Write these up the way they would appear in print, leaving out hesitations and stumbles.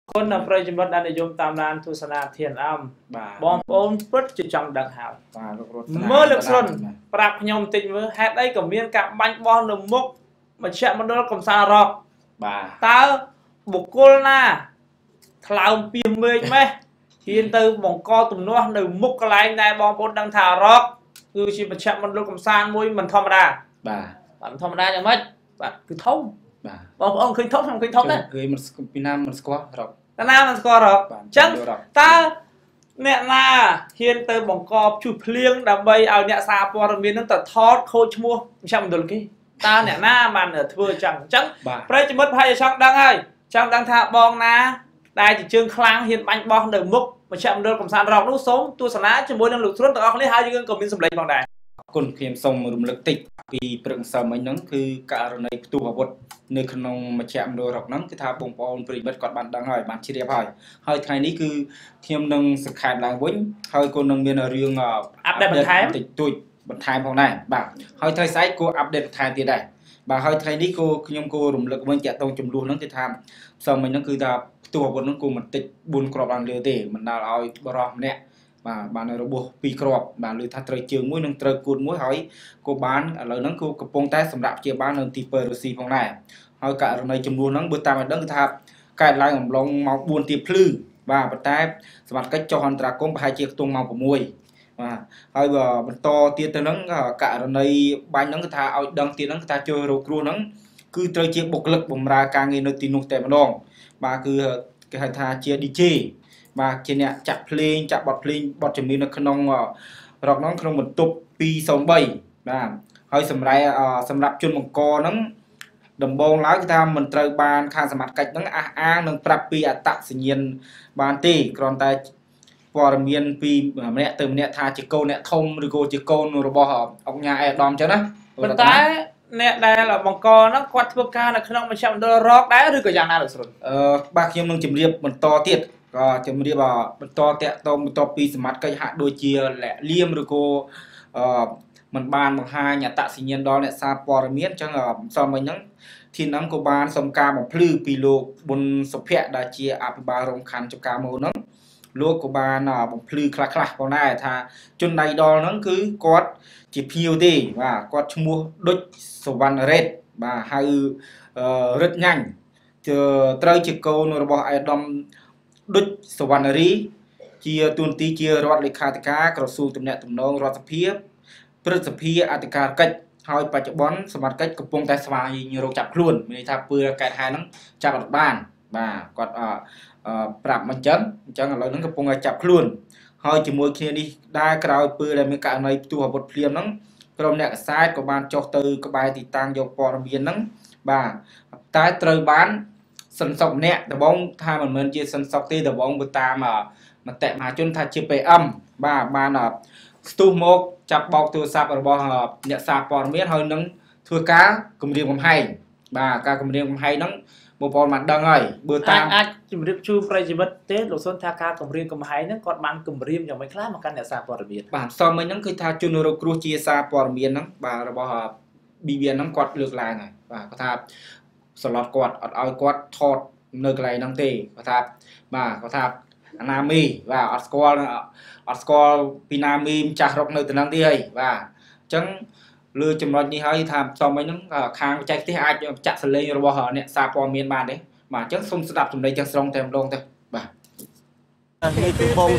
คนนำประโยชน์อันนิยมตามร้านทุสนาเทียนอ้ำบอมโอนปรึจะจังดังหาวเมื่อเลือกส่วนปรับยมติดมือแฮดได้กับเมียนกับบัญบอลหนุ่มมุกมาเชื่อมันโดนกำซาหรอกตาบุกโกลน่าคลาวปีเมย์ไหมทีนตือบ่งกอตุ่มนัวหนึ่งมุกกระไรในบอลบอลดังถารอกคือชีมาเชื่อมันโดนกำซามวยมันธรรมดามันธรรมดาอย่างไรคือทุ่มบอลองเคยทุ่มทำเคยทุ่มนะเคยมันปีน้ำมันสกอร์หรอกตาน้ามันสกอร์หรอกจังตาเนี่ยนาเฮียนเติมบ่งกอบชุดเพลียงดับใบเอาเนี่ยซาปอร์มีนั่งแต่ทอดโคชมัวไม่ใช่มันโดนกี้ตาเนี่ยหน้ามันเออเถื่อจังประจะมัดพายช่างดังไอ้ช่างดังท่าบองนะได้จะเชิงคลางเฮียนบังบองเดิมมุกมาใช่มันโดนกำซานรอกนู้สมตัวสนะจะมวยนั่งหลุดส่วนตัวเขาเลยหายยังก็มีสำเร็จบางได้คนเพียงส่งรุมเล็กติดปีเปลืองสมัยนั้นคือการในตัวบทในขนมมาแชมโดยรอกนั้นคือท่าบ่งปอนปริบัติกอดบันดังหอยบันชีเรียบหอยไทยนี้คือเทียมนึงสกัดหลังวิ่งหอยคนนึงมีเรื่องอัปเดตบันทายติดตุยบันทายพอได้บ่าหอยไทยไซส์กูอัปเดตบันทายตีได้บ่าหอยไทยนี้กูขยมกูรุมเล็กมันจะตรงจมรูนั้นคือทำสมัยนั้นคือท่าตัวบทนั้นกูมันติดบุญกรอบอันเรือเตะมันดาวเอาบรอมเนี่ยบ้านในระบบปีกรอบบ้านเลยถ้าเตยเจืองมุ้ยนึงเตยกูดมุ้ยหอยกูบ้านอะไรนั้นกูกระโปรงใต้สำหรับเจียบ้านนึงตีเปอร์รูซีพองได้หอยกะในจำนวนนั้นเบื้องตามมันนั้นคือทับการไล่ของลงเมาบุญตีพลื้บ้าปัตตาสมัครcách cho hòn trà công hai chiếc tung màu của mùiหอยแบบมันโตเตี้ยตัวนั้นกะในบ้านนั้นคือทับเอาดังเตี้ยนั้นคือทับเจอรูครูนั้นคือเตยเจียบกเล็กบ่มราการเงินในตีนุกแต่มันลงบ้าคือcái hai tha chia đi chi mà trên nè chặt plei chặt bọt chấm nó khăn nong rọc nó khăn một tụp pi sòng bay là hơi sầm rạp chôn một co nó đầm bông lái ta mình trời bàn khang sầm mặt cách nó nó prap pi tạ sinh nhiên bàn tì còn ta qua miền pi mẹ từ mẹ tha chỉ câu nè thông rồi cô chỉ câu rồi bỏ ông nhà ai đom chứ đó bên tay nè đây là bằng co nó quạt bơ ca là không mà chạm đôi rock đá rồi cái dạng nào được rồi ba khi mình chìm riệp mình to tiệtก็จะมีเรียกว่าต่อแตะต่อปีสมัติก็หาโดยเชียแหละเลี่ยมหรือโกมันบานบางหาเนี่ยตะสิเนียนดอเนี่ยซาปอร์เมียนจังสมัยนั้นที่น้ำโกบานสมการของพลื้ปีโลกบนสเปียดาเชียอาภิบาลรงคันจักรโมนั้นโลกโกบานของพลื้คลาก็ได้ถ้าจนในดอนั้นคือกอดจีพิวดีว่ากอดชั่วโมงดุจสวรรค์เรศว่าให้รถยั่งเจอเตยจิโกนระบบไอดอมดุจสวรรค์รีเชียตุนตีเชียรอดเลขาธิการกระทรวงตำแหน่งตำแหน่งรัฐสภาพฤษภีอธิการกัดหอยปัจจุบันสมัครกัดกระปงแต่สวายยิงโรจับคลุ่นมีท่าเปลือกการหายนั้นจับบ้านบ่ากอดปรับมันจังอะไรนั้นกระปงจับคลุ่นหอยจมูกเคียนี่ได้กระเอาเปลือกมีการในตัวบทเพลียมนั้นกรมเนี่ยซ้ายกับบานจอกตือกระบายติดตั้งยกปอระเบียนนั้นบ่าใต้เตยบ้านสันสกเนี่ยแต่บ้องถ้ามันเหมือนจีสันสกตีแต่บ้องบุตรมาแตะมาจนถ้าจีไปบ้าบ้านสตูโมกจับบอกตัวซับบ้องเนี่ยซาปอนเมียนเฮนั้นทัวก้ากลุ่มเรียงผมให้บ้ากากลุ่มเรียงผมให้นั้นบุปผามันดังไงเบอร์ตามจุดเรียบชูปลายจีบัตเตสหลุดส้นทากากลุ่มเรียงกลุ่มให้นั้นกอดมันกลุ่มเรียงอย่างไม่คล้ายเหมือนกันเนี่ยซาปอนเมียนบ้านซอมมันนั้นคือถ้าจุนโรครูจีซาปอนเมียนนั้นบ้าเราบอกบีเบียนนั้นกอดเลือกลายไงบ้าก็ถ้าสลัดกอดเอากอดทอดเนื้อไก่นั่งตีก็ทับมาก็ทับนามีว่าอัสกอลปีนามีจักรกเนื้อตัวนั่งตีให้ว่าจังเรือจำนวนนี้ให้ทำสมัยนั้นคางใจที่อาจจะจัดสเลย์ระบบเนี่ยซาปอเมียนมาเนี่ยมาจังสมสดับสมได้จังสรงเต็มลงเต็มบ่านี่คือบง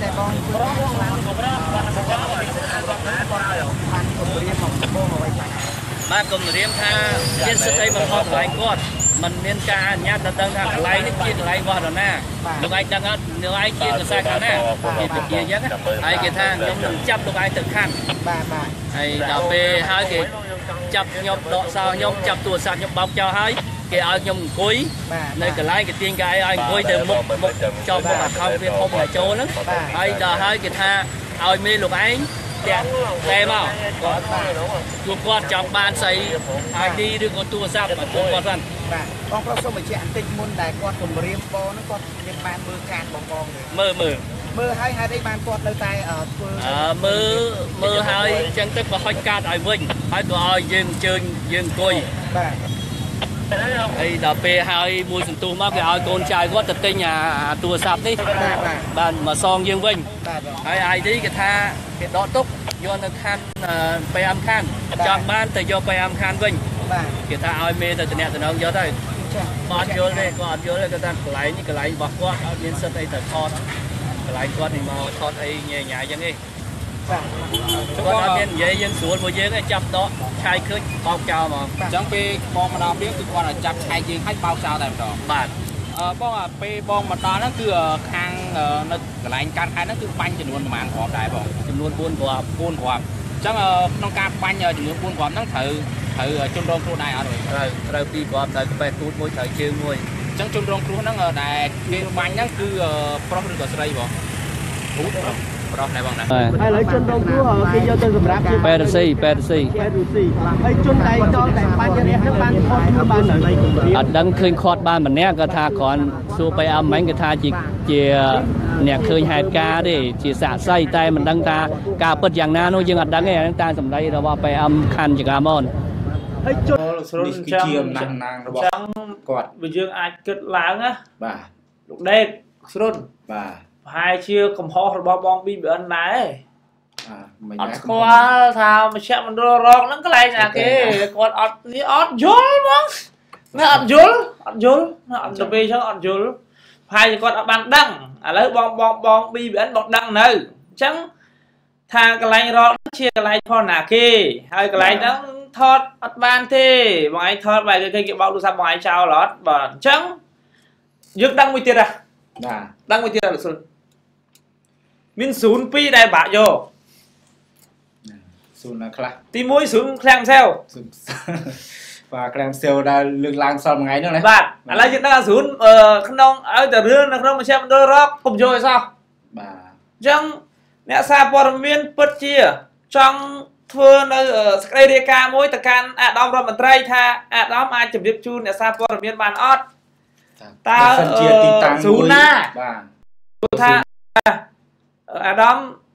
บ้านกรมเรียมท่าเย็นสเตย์มันพอหลายก้อนมันเน้นการญาติตั้งทางอะไรนี่กินอะไรวะตอนหน้าลูกไอ้จังอ่ะลูกไอ้กินก็ใส่กันหน้ากินเป็นเยอะแยะไอ้กี่ทางยมหนึ่งจับลูกไอ้ตึกขั้นไอ้ดาวเปย์ให้กี่จับยมดอกสาวยมจับตัวสัตว์ยมบอมเจ้าให้กี่เอายมกุยในกระไรกี่เตียงไอ้กุยtừ một cho một mặt không viên không là chỗ lắmไอ้ดาวให้กี่ทางเอามีลูกไอ้แต่มาตัวกอดจับบ้านใส่ไอ้ดีหรือก็ตัวซับมาตัวกอดสั่นบองเราสมัยเช้าติดมุนได้กอดคนเรียมบอนั่นกอดเรียมบานมือการบองมือให้ได้บานกอดเลยตายมือให้จังตึกมาค่อยการไอ้วิ่งให้ตัวไอ้ยืนเชิงยืนกุยហើយដល់ពេលហើយមួយសន្ទុះមកគេឲ្យកូនចៅគាត់ទៅទិញអាទូរស័ព្ទនេះបានមកសងយើងវិញហើយ ID គេថាគេដកទុកយកនៅខាង PM ខាងចង់បានទៅយក PM ខាងវិញគេថាឲ្យមេទៅតំណតំណងយកទៅគាត់យល់ទេគាត់អត់យល់ទេគាត់ថាកន្លែងនេះកន្លែងរបស់គាត់អត់មានសិទ្ធអីទៅថតកន្លែងគាត់នេះមកថតអីញ៉ៃញ៉ៃចឹងទេគាត់អត់មាននិយាយយើងស្រួលមកយើងឯងចាប់ដកឆាយឃើញបោកចោលហ្មងអញ្ចឹងពេលបងមកដល់ពេលគឺគាត់ឲ្យចាប់ឆាយយើងឲ្យបោកចោលតែម្ដងបាទបងពេលបងមកដល់ហ្នឹងគឺខាងនៅកន្លែងកាត់ខែហ្នឹងគឺបាញ់ចំនួនប្រហែលគ្រាប់ដែរបងចំនួន4គ្រាប់អញ្ចឹងក្នុងការបាញ់ចំនួន4គ្រាប់ហ្នឹងត្រូវជនរងគ្រោះដែរអត់ត្រូវ2គ្រាប់ត្រូវក្បេះទូតមួយត្រូវជើងមួយអញ្ចឹងជនរងគ្រោះហ្នឹងដែលគេបាញ់ហ្នឹងគឺប្រុសឬក៏ស្រីបងប្រុសដែរបងណាហើយលើជនរងគ្រោះគេយកទៅសម្រាប់ប៉ែរស៊ីហើយជនដែលដល់តែបាញ់រះហ្នឹងបានខត់ខ្លួនបាននៅអត់ដឹងឃើញខាត់បានម្នាក់គាត់ថាគ្រាន់សួរไปអមមិញគេថាជាអ្នកឃើញហេតុការណ៍ទេជាសាក្សីតែមិនដឹងថាការពិតយ៉ាងណានោះយើងអត់ដឹងទេអាហ្នឹងតាមសម្ដីរបស់ไปអមខណ្ឌចង្កាមនហើយជនស្រុនជាអំណាងរបស់គាត់បើយើងអាចគិតឡើងណាបាទលោកដេកស្រុនបាទប្រហែលជាកំហុសរបស់បង BBN ដែរអត់ស្គាល់ថាមជ្ឈមណ្ឌលរងហ្នឹងកន្លែងណាគេគាត់អត់នេះអត់យល់ហ្មងណាអត់យល់អត់ទៅពេលចឹងអត់យល់ប្រហែលជាគាត់អត់បានដឹងឥឡូវបង BBN បងដឹងនៅអញ្ចឹងថាកន្លែងរកជាកន្លែងផណាគេហើយកន្លែងហ្នឹងថតអត់បានទេបងឯងថតបែរគេបោកទូរស័ព្ទបងឯងចោលអត់បាទអញ្ចឹងយើងដឹងមួយទៀតហ៎បាទដឹងមួយទៀតលោកស្រុនមាន02ដែលបាក់យក 0ណាខ្លះទី1 0ឃ្លាំងសែវបាទឃ្លាំងសែវដែលលើកឡើងសល់មួយថ្ងៃហ្នឹងណាបាទឥឡូវយើងដឹងថា0ក្នុងឲ្យតែរឿងនៅក្នុងមជ្ឈមណ្ឌលរកកុំយកឲ្យសោះបាទអញ្ចឹងអ្នកសារព័ត៌មានពិតជាចង់ធ្វើនៅសេចក្តីរាយការណ៍មួយទៅកាន់អាដាមរដ្ឋមន្ត្រីថាអាដាមអាចជម្រាបជូនអ្នកសារព័ត៌មានបានអត់តើ0ណាបាទថាអាដាម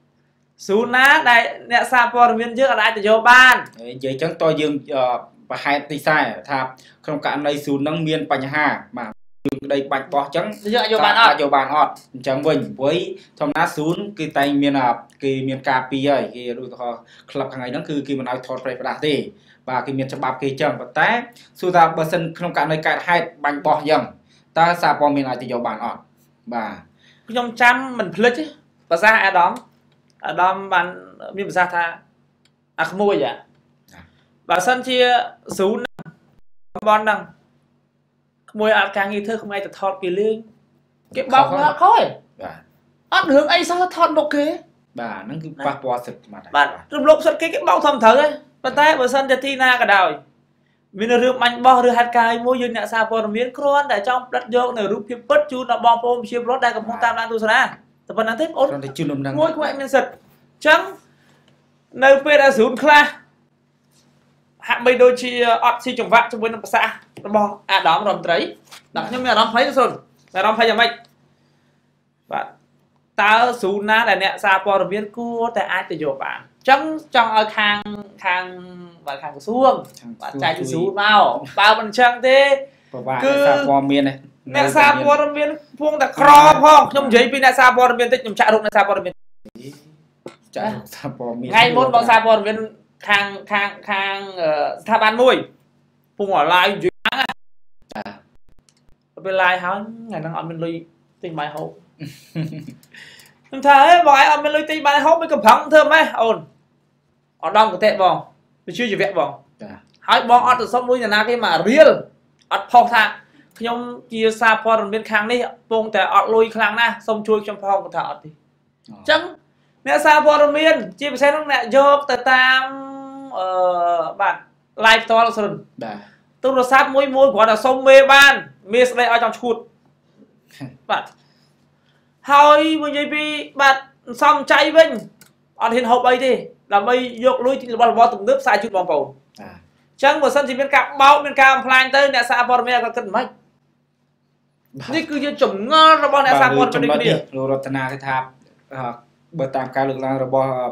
0ណាដែលអ្នកសារព័ត៌មានយើងអាចទៅយកបាននិយាយចឹងតើយើងប្រហែលទីខ្សែថាក្នុងករណី0ហ្នឹងមានបញ្ហាបាទយើងក្តីបាច់បោះចឹងយកបានអត់អញ្ចឹងវិញព្រោះធម្មតា0គឺតែមានការពីហើយគេឧទាហរណ៍ក្លឹបខាងហ្នឹងគឺគេមិនឲ្យថតប្រេះផ្ដាស់ទេបាទគេមានច្បាប់គេចឹងប៉ុន្តែសួរថាបើសិនក្នុងករណីកើតហេតុបាញ់បោះចឹងតើសារព័ត៌មានអាចទៅយកបានអត់បាទខ្ញុំចាំមិនភ្លេចទេភាសាអាដាមបានមានភាសាថាអាក្មួយបើសិនជា0តំបន់ហ្នឹងក្មួយអត់ការងារធ្វើក្មួយទៅថតគេលេងគេបោកអត់ខ້ອຍបាទអត់រឿងអីសោះថតមុខគេបាទហ្នឹងគឺប៉ះពាល់សិទ្ធិបាទរំលោភសិទ្ធិគេបោកធំត្រូវហើយប៉ុន្តែបើសិនជាទីណាក៏ដោយមានរឿងបាញ់បោះឬហេតុការណ៍មួយយើងអ្នកសារព័ត៌មានគ្រាន់តែចង់ផ្ដិតយកនៅរូបភាពពិតជូនដល់បងប្អូនប្រជាពលរដ្ឋដែលកំពុងតាមដានទស្សនាតែប៉ុណ្ណឹងទេបងអូនគ្រាន់តែជូនដំណឹងមួយខ្វែងមានសិទ្ធិអញ្ចឹងនៅពេលដែល0ខ្លះហាក់បីដូចជាអត់ស៊ីចង្វាក់ជាមួយនឹងភាសារបស់អាដាមរដ្ឋមន្ត្រីដល់ខ្ញុំមានអារម្មណ៍ភ័យស្រុនអារម្មណ៍ភ័យយ៉ាងម៉េចបាទតើ0ណាដែលអ្នកសារព័ត៌មានគួរតែអាចទៅយកបានអញ្ចឹងចង់ឲ្យខាងក្រសួងបាទចែកទៅ0មកបើមិនអញ្ចឹងទេគឺសារព័ត៌មានអ្នកសារព័ត៌មានពងតែក្រផងខ្ញុំនិយាយពីអ្នកសារព័ត៌មានតិចខ្ញុំចាក់រូបអ្នកសារព័ត៌មានចាក់សារព័ត៌មានថ្ងៃមុនបងសារព័ត៌មានខាងស្ថាប័នមួយពងឡាយយូរណាស់ចាពេលឡាយហើយថ្ងៃហ្នឹងអត់មានលុយទិញបាយហូបខ្ញុំថាហេបងឯងអត់មានលុយទិញបាយហូបមិនកំប្រឹងធ្វើម៉េចអូនអត់ដំកតេបងវាជាជីវៈបងចាហើយបងអត់ទៅសុំលុយណាគេមករៀលអត់ផុសថាខ្ញុំជាសារព័ត៌មានខាងនេះពងតែអត់លុយខ្លាំងណាស់សូមជួយខ្ញុំផងគាត់ថាអត់ទេអញ្ចឹងអ្នកសារព័ត៌មានជាពិសេសនោះអ្នកយកទៅតាមបាទ live ផ្ទាល់ស្រុនបាទទូរស័ព្ទមួយគាត់ថាសុំមេបានមេស្ដីឲ្យចង់ឈួតបាទហើយមកនិយាយពីបាទសំចៃវិញអត់ហ៊ានហូបអីទេដើម្បីយកលុយរបស់ទំនើបផ្សាយជូនបងប្អូនអញ្ចឹងបើសិនជាមានការបោកមានការបំផ្លាញទៅអ្នកសារព័ត៌មានគាត់គិតមិននេះគឺជាចម្ងល់របស់អ្នកសារព័ត៌មាននេះលោករតនាគេថាបើតាមការលើកឡើងរបស់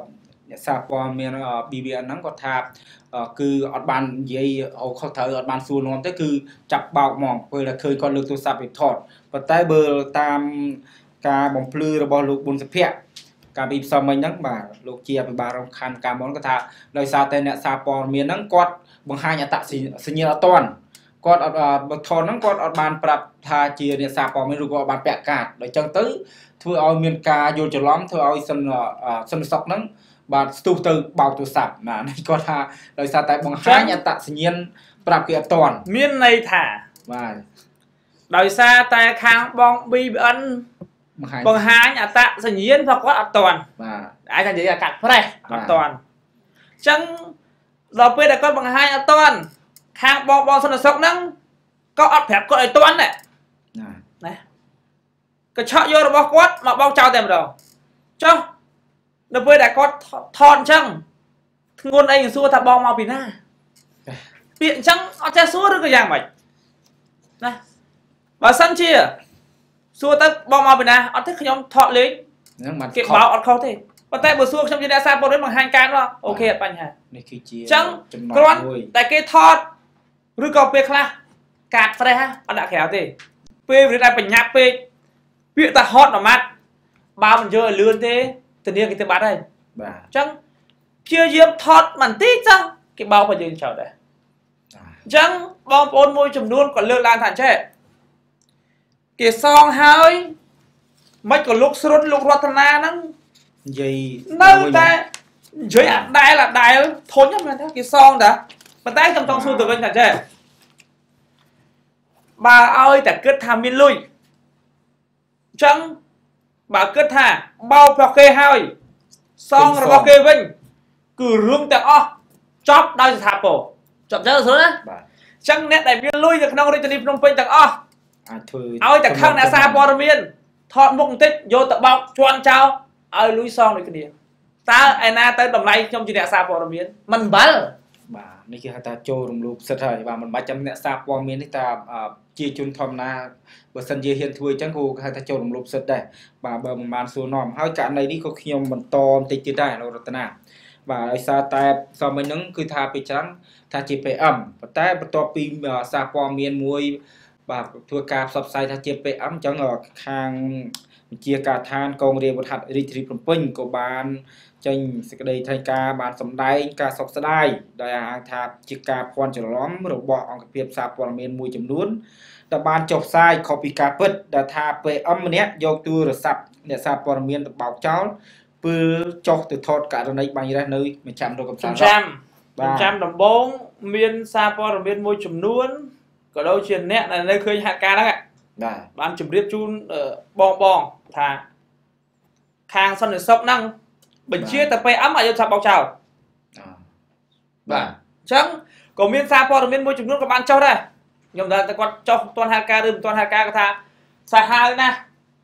អ្នកសារព័ត៌មាន BBN ហ្នឹងគាត់ថាគឺអត់បាននិយាយអូខុសត្រូវអត់បានសួរនាំទេគឺចាប់បោកហ្មងពេលតែឃើញគាត់លើកទូរស័ព្ទវាថតប៉ុន្តែបើតាមការបំភ្លឺរបស់លោកប៊ុនសុភ័ក្រការពីផ្សំមិញហ្នឹងបាទលោកជាអភិបាលរងខណ្ឌកាមុនគាត់ថាដោយសារតែអ្នកសារព័ត៌មានហ្នឹងគាត់បង្ហាញអត្តសញ្ញាណអត់ទាន់គាត់អត់បើថតហ្នឹងគាត់អត់បានប្រាប់ថាជាអ្នកសារព័ត៌មានឬក៏អត់បានពាក់កាតដោយចឹងទៅធ្វើឲ្យមានការយល់ច្រឡំធ្វើឲ្យសិនសុកហ្នឹងបាទស្ទុះទៅបោកទូរស័ព្ទណានេះគាត់ថាដោយសារតែបង្ហាញអត្តសញ្ញាណប្រាប់គេអត់ទាន់មានន័យថាបាទដោយសារតែខាងបង BBN បង្ហាញអត្តសញ្ញាណរបស់គាត់អត់ទាន់បាទអាចថានិយាយកាត់ប្រេះអត់ទាន់អញ្ចឹងដល់ពេលដែលគាត់បង្ហាញអត់ទាន់ខាងបងសន្តិសុខហ្នឹងក៏អត់ប្រាប់គាត់ឲ្យទាន់ដែរណាក៏ឆក់យករបស់គាត់មកបោកចោលតែម្ដងចុះដល់ពេលដែលគាត់ថតអញ្ចឹងធ្ងន់អីសួរថាបងមកពីណាពាក្យអញ្ចឹងអត់ចេះសួរឬក៏យ៉ាងម៉េចណាបើសិនជាសួរទៅបងមកពីណាអត់ទេខ្ញុំថតលេងហ្នឹងបានគេបោកអត់ខុសទេប៉ុន្តែបើសួរខ្ញុំជាអ្នកសារព័ត៌មានបង្ហាញការនោះអូខេអត់បញ្ហានេះគឺជាអញ្ចឹងគ្រាន់តែគេថតឬក៏ពេលខ្លះកាត់ fresh អត់ដាក់ក្រៅទេពេលវាតែបញ្ញាប់ពេកពាក្យតែហត់មួយម៉ាត់បើមិនយកឲ្យលឿនទេធានាគេទៅបាត់ហើយបាទអញ្ចឹងព្យាយាមថតបន្តិចចុះគេបោកឲ្យយើងចោលដែរអញ្ចឹងបងប្អូនមួយចំនួនក៏លើកឡើងថាចេះគេសងហើយមិនក៏លោកស្រុនលោករតនាហ្នឹងនិយាយនៅតែនិយាយអដែលធុញហ្នឹងមែនទេគេសងតាប៉ុន្តែខ្ញុំចង់សួរទៅវិញថាចេះបើឲ្យតែគិតថាមានលុយអញ្ចឹងបើគិតថាបោកប្រគេហើយសងរបស់គេវិញគឺរឿងទាំងអស់ចប់ដោយស្ថាពរចប់ទៅស្រួលណាបាទអញ្ចឹងអ្នកដែលមានលុយនៅក្នុងរាជធានីភ្នំពេញទាំងអស់អាចធ្វើឲ្យតែខឹងអ្នកសារព័ត៌មានថតមុខបន្តិចយកទៅបោកជន់ចោលឲ្យលុយសងដូចគ្នាតើឯណាទៅតម្លៃខ្ញុំជាអ្នកសារព័ត៌មានមិនបាល់បាទនេះគេហៅថាចូលរំលោភសិទ្ធិហើយបាទមិនបាច់ចាំអ្នកសារព័ត៌មាននេះតាជាជនធម្មតាបើសិនជាហ៊ានធ្វើអញ្ចឹងក៏ហៅថាចូលរំលោភសិទ្ធិដែរបាទបើមិនបានសួរនាំហើយករណីនេះក៏ខ្ញុំបន្តបន្តិចទៀតដែរលោករតនាបាទដោយសារតែសមមិញហ្នឹងគឺថាពីច្រើនថាជា PM ប៉ុន្តែបន្ទាប់ពីសារព័ត៌មានមួយបាទធ្វើការផ្សព្វផ្សាយថាជា PM អញ្ចឹងខាងវិជាការឋានកងរាជវុធហត្ថរាជធានីភ្នំពេញក៏បានចេញសេចក្តីថ្លែងការណ៍បានសម្ដែងការសោកស្ដាយដោយអាងថាជាការភ័ន្តច្រឡំរបស់អង្គភាពសារព័ត៌មានមួយចំនួនដែលបានចុះផ្សាយខុសពីការពិតដែលថា PM ម្នាក់យកទូរស័ព្ទអ្នកសារព័ត៌មានទៅបោកចោលពេលចុះទៅថតករណីបាញ់រះនៅមជ្ឈមណ្ឌលកំសាន្តចាំដំបងមានសារព័ត៌មានមួយចំនួនក៏ដូចជាអ្នកដែលនៅឃើញហេតុការណ៍ហ្នឹងបានជម្រាបជូនបងថាខាងសន្តិសុខហ្នឹងបញ្ជាទៅ PM ឲ្យយកថាបោកចោលបាទអញ្ចឹងក៏មានសារព័ត៌មានមួយចំនួនក៏បានចុះដែរខ្ញុំដឹងតែគាត់ចុះមិនទាន់ហេតុការណ៍ឬមិនទាន់ហេតុការណ៍គាត់ថាសាហាវណាស់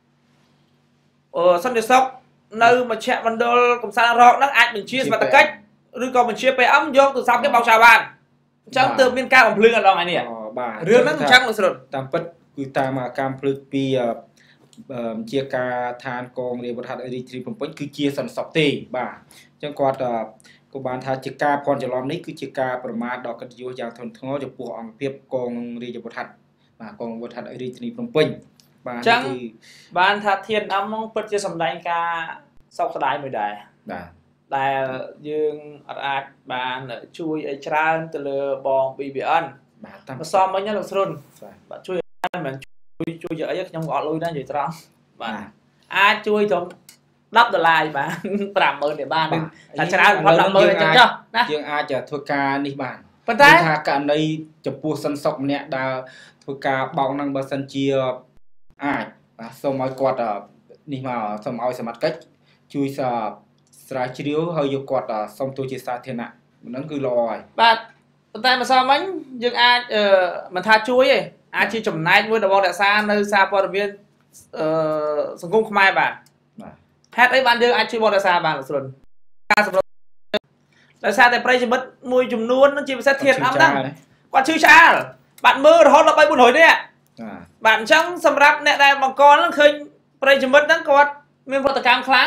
សន្តិសុខនៅមជ្ឈមណ្ឌលកំសាន្តរកហ្នឹងអាចបញ្ជាសមត្ថកិច្ចឬក៏បញ្ជា PM យកទូរស័ព្ទគេបោកចោលបានអញ្ចឹងទើបមានការបំភ្លឺអត់ដល់ថ្ងៃនេះបាទរឿងហ្នឹងអញ្ចឹងលោកស្រុនតាមពិតគឺតាមការភ្លឺពីជាការឋានកងរាជវុធហត្ថរាជធានីភ្នំពេញគឺជាសន្តិសុខទេបាទអញ្ចឹងគាត់ក៏បានថាជាការភ័ន្តច្រឡំនេះគឺជាការប្រមាថដ៏កិត្តិយសយ៉ាងធ្ងន់ធ្ងរចំពោះអង្គភាពកងរាជវុធហត្ថបាទកងវុធហត្ថរាជធានីភ្នំពេញបាទអញ្ចឹងបានថាធានអំហ្នឹងពិតជាសម្ដែងការសោកស្ដាយមួយដែរបាទដែលយើងអាចបានជួយឲ្យច្រើនទៅលើបង BBN បាទតាមផ្សំមិញលោកស្រុនបាទជួយមិនជួយយកអីខ្ញុំក៏អត់លុយដែរនិយាយត្រង់បាទអាចជួយត្រឹម$10បាន50000ទេបានតែច្រើនផុត100000អញ្ចឹងចុះណាយើងអាចធ្វើការនេះបានប៉ុន្តែថាករណីចំពោះសិនសុកម្នាក់ដែលធ្វើការបោកហ្នឹងបើសិនជាអាចបាទសូមឲ្យគាត់នេះមកសូមឲ្យសមត្ថកិច្ចជួយស្រាវជ្រាវហើយយកគាត់សុំទោសជាសាធារណៈហ្នឹងគឺល្អហើយបាទប៉ុន្តែម្សិលមិញយើងអាចមិនថាជួយទេអាចជាចំណែកមួយរបស់រក្សានៅសារព័ត៌មានសង្គមខ្មែរបាទហេតុអីបានយើងអាចជួយបងរក្សាបានលោកស្រុនការសម្រុំដោយសារតែប្រិយមិត្តមួយចំនួនជាពិសេសធានអំហ្នឹងគាត់ឈឺឆ្អាលបាទមើលរហូតដល់3-400នាក់បាទអញ្ចឹងសម្រាប់អ្នកដែលបង្កហ្នឹងឃើញប្រិយមិត្តហ្នឹងគាត់មានប្រតិកម្មខ្លាំង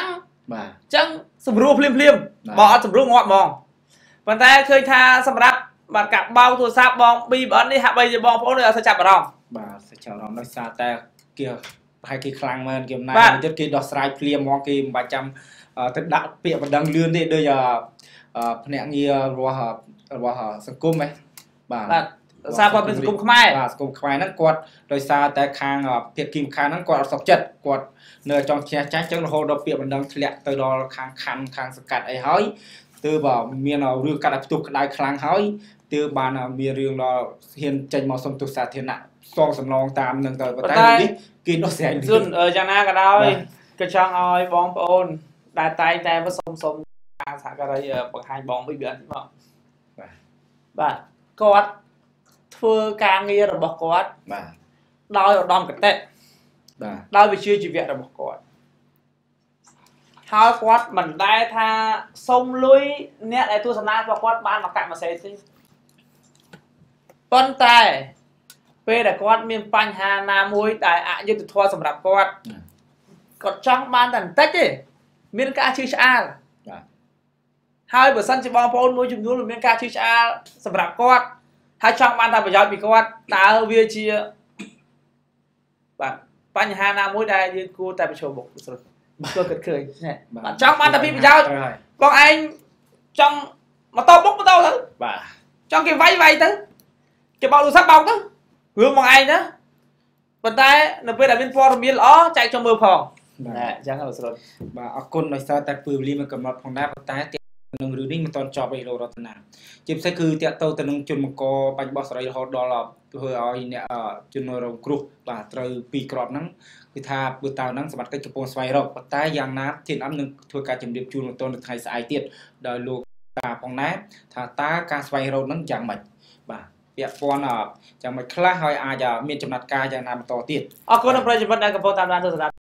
ចឹងសម្រួលភ្លាមបងអត់សម្រួលងាប់ហ្មងប៉ុន្តែឃើញថាសម្រាប់បាទកាក់បោកទូរស័ព្ទបង BBN នេះហាក់បីជាបងប្អូនអត់ចាប់អារម្មណ៍បាទសាច់ចាប់អារម្មណ៍ដោយសារតែគេប្រហែលគេខ្លាំងមែនគេអំណាចទៀតគេដោះស្រាយភ្លាមហ្មងគេមិនបាច់ចាំទៅដាក់ពាក្យបណ្ដឹងលឿនទេដូចភ្នាក់ងាររបស់សង្គមហ៎បាទសារគាត់เป็นសង្គមខ្មែរបាទសង្គមខ្មែរហ្នឹងគាត់ដោយសារតែខាងភាគីម្ខាងហ្នឹងគាត់អត់សុខចិត្តគាត់នៅចង់ឈ្នះចាស់ចឹងរហូតដល់ពាក្យបណ្ដឹងធ្លាក់ទៅដល់ខាងខណ្ឌខាងសង្កាត់អីហើយទើបមានរឿងកាត់ឲ្យផ្ទុះក្តៅខ្លាំងហើយទើបបានមានរឿងដល់ហ៊ានចេញមកសុំទោសសាធារណៈសងសំណងតាមនឹងទៅប៉ុន្តែនេះគេដោះស្រាយលឿនយ៉ាងណាក៏ដោយក៏ចង់ឲ្យបងប្អូនដែលតែងតែសុំការសហការីបង្ហាញបង BBN មកបាទគាត់ធ្វើការងាររបស់គាត់បាទដោយឧត្តមគតិបាទដោយវិជ្ជាជីវៈរបស់គាត់ហើយគាត់មិនដែលថាសុំលុយអ្នកដែលទស្សនារបស់គាត់បានមកកាក់មួយសេទេប៉ុន្តែពេលដែលគាត់មានបញ្ហាណាមួយដែលអយុត្តិធម៌សម្រាប់គាត់ចង់បានតែបន្តិចទេមានការជឿឆ្អាលបាទហើយបើសិនជាបងប្អូនមួយចំនួនមានការជឿឆ្អាលសម្រាប់គាត់ហើយចង់បានតែប្រយោជន៍ពីគាត់តើវាជាបាទបញ្ហាណាមួយដែលយើងគួរតែប្រឈមមុខស្រុតគាត់គិតឃើញបាទចង់បានតែពីប្រយោជន៍បងឯងចង់ម៉ូតូបុកម៉ូតូទៅបាទចង់គេវាយទៅគេបោកទូរស័ព្ទបោកទៅរឿងមកឯងណាប៉ុន្តែនៅពេលដែលមានព័ត៌មានល្អចែកចុះមើលផងបាទអញ្ចឹងស្រុតបាទអរគុណដោយសារតែពេលវេលាមិនកំណត់ផងដែរប៉ុន្តែនឹងរឿងនេះមិនទាន់ចប់ឯលោករតនាជាពិសេសគឺតាក់ទងទៅនឹងជនបង្កបាញ់បោះសេរីរហូតដល់ធ្វើឲ្យអ្នកជនរងគ្រោះបាទត្រូវពីក្របហ្នឹងគឺថាបើតើហ្នឹងសមត្ថកិច្ចកំពុងស្វែងរកប៉ុន្តែយ៉ាងណាធានអំនឹងធ្វើការជំរាបជូនបន្តនៅថ្ងៃស្អែកទៀតដោយលោកតាផងណាថាតើការស្វែងរកហ្នឹងយ៉ាងម៉េចបាទពាក់ព័ន្ធយ៉ាងម៉េចខ្លះហើយអាចមានចំណាត់ការយ៉ាងណាបន្តទៀតអរគុណប្រិយមិត្តដែលកំពុងតាមដានទស្សនា